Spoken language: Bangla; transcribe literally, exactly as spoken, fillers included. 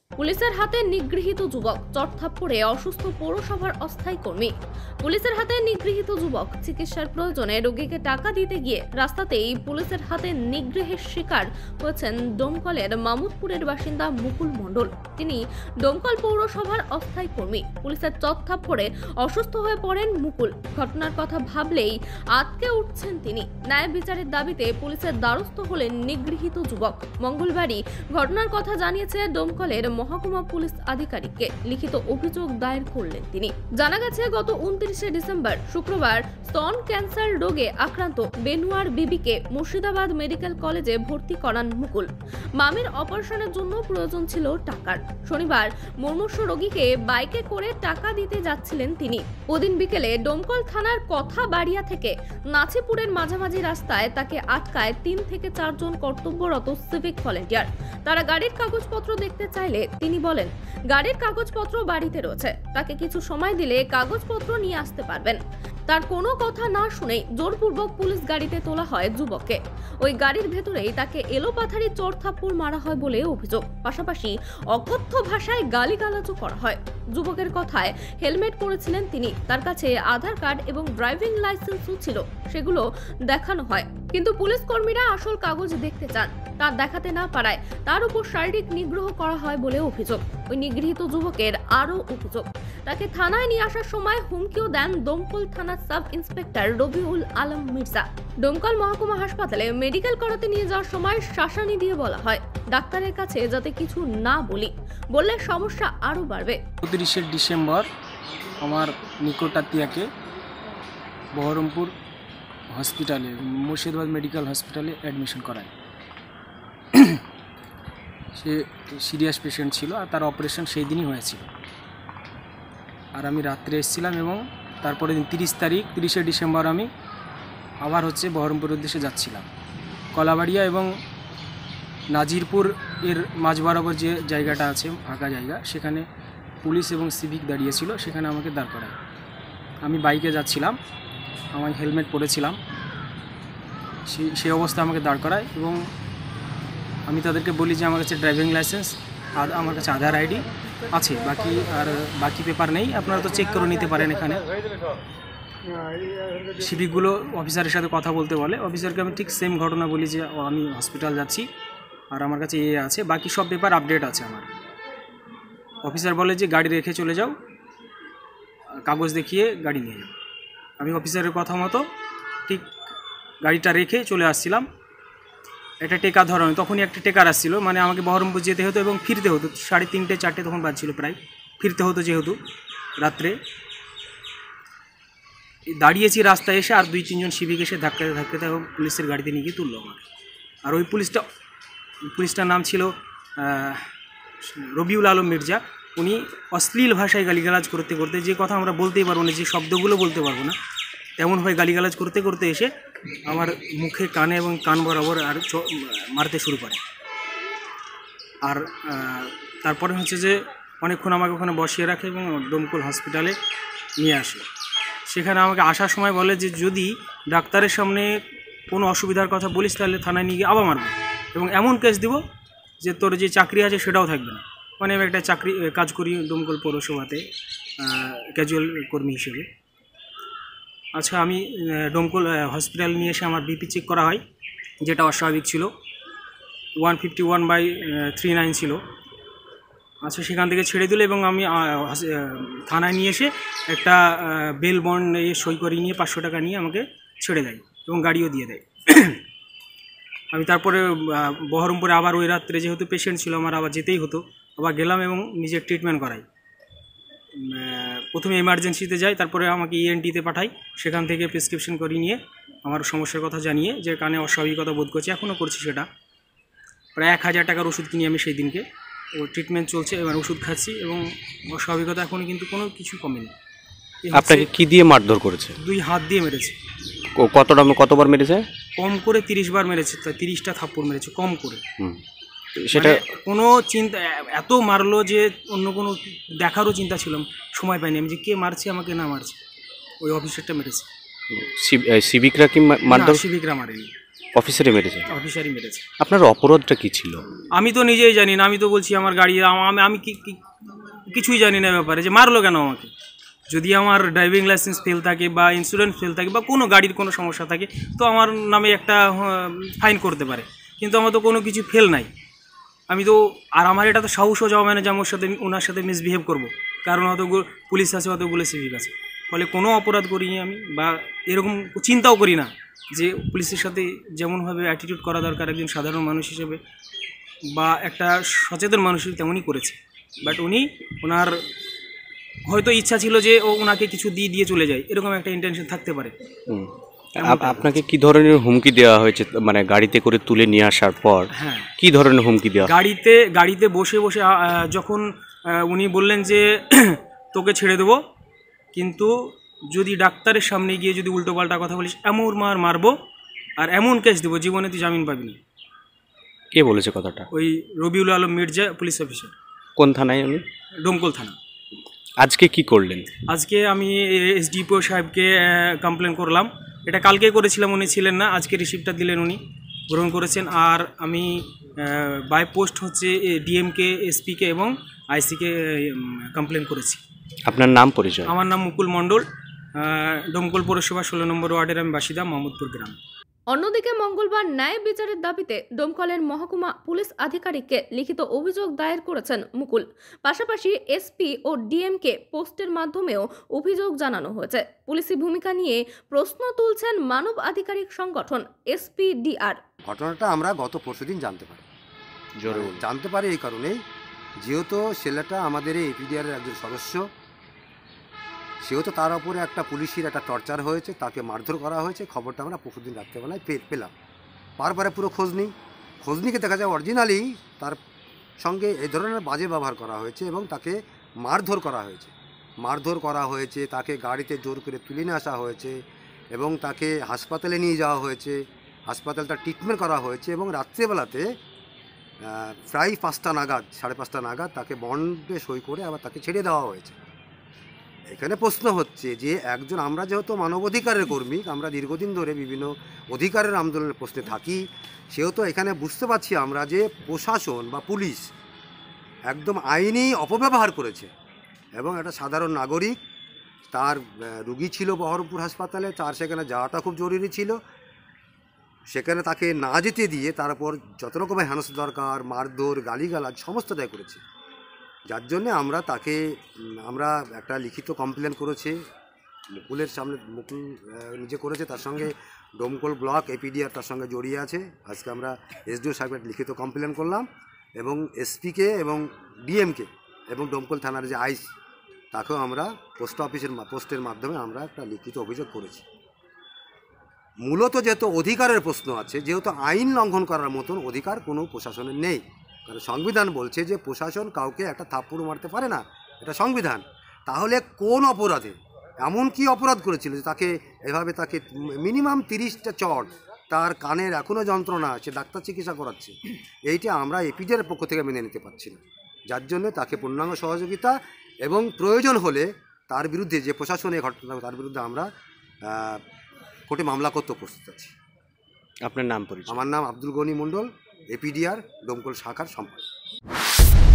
পুলিশের হাতে নিগৃহীত যুবক, চড়থাপ্পড়ে অসুস্থ পৌরসভার অস্থায়ী কর্মী। পুলিশের হাতে নিগৃহীত যুবক চিকিৎসার প্রয়োজনে রোগীকে টাকা দিতে গিয়ে রাস্তাতেই পুলিশের হাতে নিগ্রহের শিকার হয়েছেন ডোমকলের মামুদপুরের বাসিন্দা মুকুল মণ্ডল। তিনি ডোমকল পৌরসভার অস্থায়ী কর্মী। পুলিশের চড়থাপ্পড়ে অসুস্থ হয়ে পড়েন মুকুল। ঘটনার কথা ভাবলেই আটকে উঠছেন তিনি। ন্যায় বিচারের দাবিতে পুলিশের দ্বারস্থ হলেন নিগৃহীত যুবক। মঙ্গলবারই ঘটনার কথা জানিয়েছে ডোমকলের মহকুমা পুলিশ আধিকারিককে। লিখিত অভিযোগ দায়ের করলেন তিনি। জানা গেছে, গত উনত্রিশে ডিসেম্বর শুক্রবার স্তন ক্যান্সার রোগে আক্রান্ত বেনুয়ার বিবিকে মুর্শিদাবাদ মেডিকেল কলেজে ভর্তি করান মুকুল। মামির অপারেশনের জন্য প্রয়োজন ছিল টাকার। শনিবার মুমূর্ষ রোগীকে বাইকে করে টাকা দিতে যাচ্ছিলেন তিনি। ওদিন বিকেলে ডোমকল থানার কথা বাড়িয়া থেকে নাচিপুরের মাঝামাঝি রাস্তায় তাকে আটকায় তিন থেকে চারজন কর্তব্যরত সিভিক ভলেন্টিয়ার। তারা গাড়ির কাগজপত্র দেখতে চাইলে তিনি বলেন, গাড়ির কাগজপত্র বাড়িতে রয়েছে, তাকে কিছু সময় দিলে কাগজপত্র নিয়ে আসতে পারবেন। তার কোনো কথা না শুনেই জোরপূর্বক পুলিশ গাড়িতে তোলা হয় যুবককে। ওই গাড়ির ভেতরেই তাকে এলোপাথারি চড়থাপ্পড় মারা হয় বলে অভিযোগ। পাশাপাশি অকথ্য ভাষায় গালিগালাজও করা হয়। যুবকের কথায় হেলমেট পরেছিলেন তিনি, তার কাছে আধার কার্ড এবং ড্রাইভিং লাইসেন্সও ছিল, সেগুলো দেখানো হয়। কিন্তু পুলিশ কর্মীরা আসল কাগজ দেখতে চান, তা দেখাতে না পারায় তার উপর শারীরিক নিগ্রহ করা হয় বলে অভিযোগ। ওই নিগৃহীত যুবকের আরও অভিযোগ, তাকে থানায় নিয়ে আসার সময় হুমকিও দেন দমকল থানার সাব ইন্সপেক্টর রবিউল আলম মির্জা। ডোমকল মহকুমা হাসপাতালে মেডিকেল করাতে নিয়ে যাওয়ার সময় শাসানি দিয়ে বলা হয়, ডাক্তারের কাছে যাতে কিছু না বলি, বললে সমস্যা আরও বাড়বে। উনত্রিশে ডিসেম্বর আমার নিকটাত্মীয়াকে বহরমপুর হসপিটালে মুর্শিদাবাদ মেডিকেল হসপিটালে অ্যাডমিশন করায়। সে সিরিয়াস পেশেন্ট ছিল আর তার অপারেশন সেই দিনই হয়েছিল। আর আমি রাত্রে এসেছিলাম এবং তারপরে দিন তিরিশ তারিখ তিরিশে ডিসেম্বর আমি আবার হচ্ছে বহরমপুর উদ্দেশ্যে যাচ্ছিলাম। কলাবাড়িয়া এবং নাজিরপুর এর মাঝ বরাবর যে জায়গাটা আছে ফাঁকা জায়গা, সেখানে পুলিশ এবং সিভিক দাঁড়িয়েছিল, সেখানে আমাকে দাঁড় করায়। আমি বাইকে যাচ্ছিলাম, আমি হেলমেট পরেছিলাম, সেই সেই অবস্থা আমাকে দাঁড় করায় এবং আমি তাদেরকে বলি যে আমার কাছে ড্রাইভিং লাইসেন্স আর আমার কাছে আধার আইডি আছে, বাকি আর বাকি পেপার নেই, আপনারা তো চেক করে নিতে পারেন এখানে। সিভিকগুলো অফিসারের সাথে কথা বলতে বলে। অফিসারকে আমি ঠিক সেম ঘটনা বলি যে আমি হসপিটাল যাচ্ছি আর আমার কাছে এ আছে, বাকি সব পেপার আপডেট আছে আমার। অফিসার বলে যে গাড়ি রেখে চলে যাও, কাগজ দেখিয়ে গাড়ি নিয়ে যাও। আমি অফিসারের কথা মতো ঠিক গাড়িটা রেখে চলে আসছিলাম। একটা টেকার ধরানো, তখনই একটা টেকার আসছিল, মানে আমাকে বহরমপুর যেতে হতো এবং ফিরতে হতো। সাড়ে তিনটে চারটে তখন বাজছিল প্রায়, ফিরতে হতো যেহেতু রাত্রে। দাঁড়িয়েছি রাস্তায় এসে, আর দুই তিনজন সিভিক এসে ধাক্কাতে ধাক্কাতে এবং পুলিশের গাড়িতে নিয়ে গিয়ে তুললো আমার। আর ওই পুলিশটা পুলিশটার নাম ছিল রবিউল আলম মির্জা। উনি অশ্লীল ভাষায় গালিগালাজ করতে করতে, যে কথা আমরা বলতেই পারবো না, যে শব্দগুলো বলতে পারবো না, তেমনভাবে গালিগালাজ করতে করতে এসে আমার মুখে, কানে এবং কান বরাবর আর মারতে শুরু করে। আর তারপরে হচ্ছে যে অনেকক্ষণ আমাকে ওখানে বসিয়ে রাখে এবং ডোমকল হসপিটালে নিয়ে আসে। সেখানে আমাকে আসার সময় বলে যে যদি ডাক্তারের সামনে কোনো অসুবিধার কথা বলিস তাহলে থানায় নিয়ে গিয়ে আবার মারবো এবং এমন কেস দিব যে তোর যে চাকরি আছে সেটাও থাকবে না। মানে আমি একটা চাকরি কাজ করি ডোমকল পৌরসভাতে ক্যাজুয়াল কর্মী হিসেবে। আচ্ছা, আমি ডোমকল হসপিটাল নিয়ে এসে আমার বিপি চেক করা হয়, যেটা অস্বাভাবিক ছিল, one fifty one by three nine ছিল। আচ্ছা, সেখান থেকে ছেড়ে দিল এবং আমি থানায় নিয়ে এসে একটা বেল বন্ড সই করে নিয়ে পাঁচশো টাকা নিয়ে আমাকে ছেড়ে দেয় এবং গাড়িও দিয়ে দেয়। আমি তারপরে বহরমপুরে আবার ওই রাত্রে যেহেতু পেশেন্ট ছিল আমার আবার যেতেই হতো, আবার গেলাম এবং নিজের ট্রিটমেন্ট করাই। প্রথমে এমার্জেন্সিতে যাই, তারপরে আমাকে ইএনটিতে পাঠাই, সেখান থেকে প্রেসক্রিপশন করে নিয়ে আমার সমস্যার কথা জানিয়ে যে কানে অস্বাভাবিকতা বোধ করছি, এখনও করছি সেটা, প্রায় এক হাজার টাকার ওষুধ কিনি আমি সেই দিনকে। ও ট্রিটমেন্ট চলছে, এবার ওষুধ খাচ্ছি এবং অস্বাভাবিকতা এখনও কিন্তু কোনো কিছু কমেনি। আপনাকে কি দিয়ে মারধর করেছে? দুই হাত দিয়ে মেরেছে। কতটা কতবার মেরেছে? কম করে তিরিশ বার মেরেছে, তিরিশটা থাপ্পড় মেরেছে কম করে। সেটা কোনো চিন্তা, এত মারলো যে অন্য কোনো দেখারও চিন্তা ছিল, সময় পাইনি আমি যে কে মারছে আমাকে না মারছে। ওই অফিসারটা মেরেছে। সিভিকরা কি মারধর? সিভিকরা মারেনি। অফিসারই মেরেছে? অফিসারই মেরেছে। আপনার অপরাধটা কি ছিল? আমি তো নিজেই জানি না, আমি তো বলছি আমার গাড়ি, আম- আমি আমি কি কি- কিছুই জানি না ব্যাপারে যে মারলো কেন আমাকে। যদি আমার ড্রাইভিং লাইসেন্স ফেল থাকে বা ইন্স্যুরেন্স ফেল থাকে বা কোনো গাড়ির কোনো সমস্যা থাকে তো আমার নামে একটা ফাইন করতে পারে, কিন্তু আমার তো কোনো কিছু ফেল নাই। আমি তো, আর আমার এটা তো সাহসও যাওয়া মানে যে আমার সাথে ওনার সাথে মিসবিহেভ করব, কারণ অতগুলো পুলিশ আছে, অতগুলো সিভিক আছে, ফলে কোনো অপরাধ করিনি আমি, বা এরকম চিন্তাও করি না যে পুলিশের সাথে যেমনভাবে অ্যাটিটিউড করা দরকার একজন সাধারণ মানুষ হিসেবে বা একটা সচেতন মানুষ তেমনই করেছে। বাট উনি, ওনার হয়তো ইচ্ছা ছিল যে ও ওনাকে কিছু দিয়ে দিয়ে চলে যায়, এরকম একটা ইন্টেনশন থাকতে পারে। হুম। আপ- আপনাকে কি ধরনের হুমকি দেওয়া হয়েছে, মানে গাড়িতে করে তুলে নিয়ে আসার পর হ্যাঁ, কি ধরনের হুমকি দেওয়া? গাড়িতে গাড়িতে বসে বসে আ, আ, যখন আ, উনি বললেন যে তোকে ছেড়ে দেবো, কিন্তু যদি ডাক্তারের সামনে গিয়ে যদি উল্টোপাল্টা কথা বলিস এমন মার মারবো আর এমন কেস দেবো জীবনে তুই জামিন পাবি না। কে বলেছে কথাটা? ওই রবিউল আলম মির্জা, পুলিশ অফিসার, কোন থানায় উনি? ডোমকল থানা। আজকে কি করলেন? আজকে আমি এসডিপিও সাহেবকে কমপ্লেন করলাম, এটা কালকে করেছিলাম, উনি ছিলেন না, আজকে রিসিপ্টটা দিলেন, উনি গ্রহণ করেছেন। আর আমি বাই পোস্ট হচ্ছে ডিএমকে, এসপিকে এবং আইসিকে কমপ্লেন করেছি। আপনার নাম পরিচয়? আমার নাম মুকুল মণ্ডল, ডোমকল পৌরসভা ষোলো নম্বর ওয়ার্ডের আমি বাসিন্দা, মোহাম্মদপুর গ্রাম। অন্যদিকে মঙ্গলবার ন্যায় বিচারের দাবিতে ডোমকলের মহকুমা পুলিশ আধিকারিককে লিখিত অভিযোগ দায়ের করেছেন মুকুল। পাশাপাশি এসপি ও ডিএমকে পোস্টের মাধ্যমেও অভিযোগ জানানো হয়েছে। পুলিশি ভূমিকা নিয়ে প্রশ্ন তুলছেন মানব আধিকারিক সংগঠন এসপিডিআর। ঘটনাটা আমরা গত পরশুদিন জানতে পারি। জোরে বলুন। জানতে পারি এই কারণেই, যেহেতু ছেলেটা আমাদের এই এপিডিআরের একজন সদস্য, সেহেতু তার উপরে একটা পুলিশের একটা টর্চার হয়েছে, তাকে মারধর করা হয়েছে। খবরটা আমরা পরশুদিন রাত্রেবেলায় পে পেলাম পারপরে পুরো খোঁজ নিই খোঁজ নিয়ে দেখা যায় অরিজিনালি তার সঙ্গে এই ধরনের বাজে ব্যবহার করা হয়েছে এবং তাকে মারধর করা হয়েছে মারধর করা হয়েছে তাকে গাড়িতে জোর করে তুলে নিয়ে আসা হয়েছে এবং তাকে হাসপাতালে নিয়ে যাওয়া হয়েছে। হাসপাতালে তার ট্রিটমেন্ট করা হয়েছে এবং রাত্রেবেলাতে প্রায় পাঁচটা নাগাদ সাড়ে পাঁচটা নাগাদ তাকে বন্ডে সই করে আবার তাকে ছেড়ে দেওয়া হয়েছে। এখানে প্রশ্ন হচ্ছে যে একজন, আমরা যেহেতু মানবাধিকারের কর্মী, আমরা দীর্ঘদিন ধরে বিভিন্ন অধিকারের আন্দোলনের প্রশ্নে থাকি, সেহেতু এখানে বুঝতে পারছি আমরা যে প্রশাসন বা পুলিশ একদম আইনি অপব্যবহার করেছে এবং একটা সাধারণ নাগরিক, তার রুগী ছিল বহরমপুর হাসপাতালে, তার সেখানে যাওয়াটা খুব জরুরি ছিল, সেখানে তাকে না যেতে দিয়ে তার উপর যত রকমের হেনস্থা দরকার, মারধর, গালিগালাজ সমস্তটাই করেছে। যার জন্যে আমরা তাকে আমরা একটা লিখিত কমপ্লেন করেছি মুকুলের সামনে, মুকুল নিজে করেছে, তার সঙ্গে ডোমকল ব্লক এপিডিআর তার সঙ্গে জড়িয়ে আছে। আজকে আমরা এসডিও সাহেবের লিখিত কমপ্লেন করলাম এবং এসপিকে এবং ডিএমকে এবং ডোমকল থানার যে আইসি তাকেও আমরা পোস্ট অফিসের পোস্টের মাধ্যমে আমরা একটা লিখিত অভিযোগ করেছি। মূলত যেহেতু অধিকারের প্রশ্ন আছে, যেহেতু আইন লঙ্ঘন করার মতন অধিকার কোনো প্রশাসনের নেই, কারণ সংবিধান বলছে যে প্রশাসন কাউকে একটা থাপ্পড় মারতে পারে না, এটা সংবিধান। তাহলে কোন অপরাধে, এমন কি অপরাধ করেছিল যে তাকে এভাবে তাকে মিনিমাম তিরিশটা চট, তার কানের এখনও যন্ত্রণা, সে ডাক্তার চিকিৎসা করাচ্ছে, এইটা আমরা এপিডিআর পক্ষ থেকে মেনে নিতে পারছি না। যার জন্য তাকে পূর্ণাঙ্গ সহযোগিতা এবং প্রয়োজন হলে তার বিরুদ্ধে যে প্রশাসনের ঘটনা তার বিরুদ্ধে আমরা কোর্টে মামলা করতে প্রস্তুত আছি। আপনার নাম পরিচয়? আমার নাম আব্দুল গনি মণ্ডল, এপিডিআর ডোমকল শাখার সম্পাদক।